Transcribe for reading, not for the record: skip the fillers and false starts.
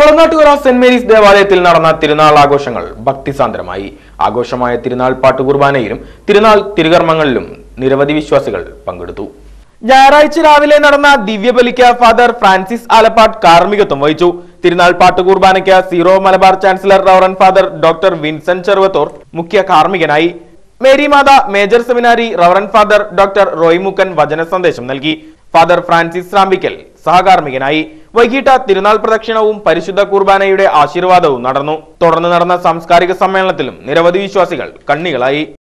കുളനാട്ടുകര saint Mary's ദേവാലയത്തിൽ നടന്ന തിരുനാൾ ആഘോഷങ്ങൾ ഭക്തിസാന്ദ്രമായി. ആഘോഷമായ തിരുനാൾ പാട്ടുകുർബാനയിലും തിരുനാൾ തിരുകർമ്മങ്ങളിലും നിരവധി വിശ്വാസികൾ പങ്കെടുത്തു. ഞായറാഴ്ച രാവിലെ നടന്ന ദിവ്യബലിക്ക് ഫാദർ ഫ്രാൻസിസ് ആലപ്പാട്ട് കാർമ്മികത്വം വഹിച്ചു. തിരുനാൾ പാട്ടുകുർബാനയ്ക്ക് Syro Malabar chancellor reverend father doctor Vincent Cheruvathoor മുഖ്യ കാർമ്മികനായി. Mary Matha major seminary reverend father doctor Roy Mukkan വചന സന്ദേശം നൽകി. ഫാദർ ഫ്രാൻസിസ് റാമ്പിക്കൽ സഹകാർമ്മികനായി. വൈകിട്ട് തിരുനാൾ പ്രദക്ഷിണവും പരിശുദ്ധ കുർബാനയുടെ ആശീർവാദവും നടന്നു. തുടർന്ന് നടന്ന സാംസ്കാരിക സമ്മേളനത്തിലും നിരവധി വിശ്വാസികൾ കണ്ണികളായി.